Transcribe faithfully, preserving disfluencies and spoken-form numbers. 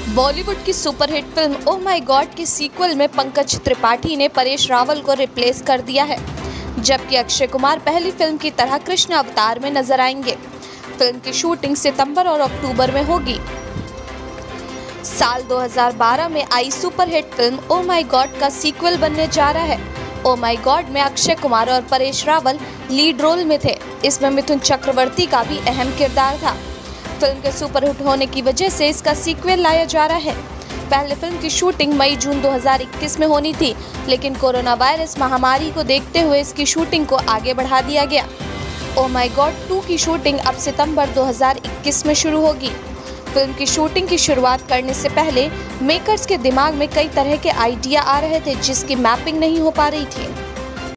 बॉलीवुड की superhit film oh my god के sequel में पंकज त्रिपाठी ने परेश रावल को रिप्लेस कर दिया है, जबकि अक्षय कुमार पहली फिल्म की तरह कृष्ण अवतार में नजर आएंगे। फिल्म की शूटिंग सितंबर और अक्टूबर में होगी। साल दो हज़ार बारह में आई superhit film oh my god का सीक्वल बनने जा रहा है। ओह माय गॉड में अक्षय कुमार और परेश रावल लीड रोल में थे। इसमें मिथुन चक्रवर्ती का भी अहम किरदार था। फिल्म के सुपरहिट होने की वजह से इसका सीक्वल लाया जा रहा है। पहले फिल्म की शूटिंग मई जून दो हज़ार इक्कीस में होनी थी, लेकिन कोरोना वायरस महामारी को देखते हुए इसकी शूटिंग को आगे बढ़ा दिया गया। ओह माय गॉड टू की शूटिंग अब सितंबर दो हज़ार इक्कीस में शुरू होगी। फिल्म की शूटिंग की शुरुआत करने से पहले मेकर्स के दिमाग में कई तरह के आइडिया आ रहे थे, जिसकी मैपिंग नहीं हो पा रही थी।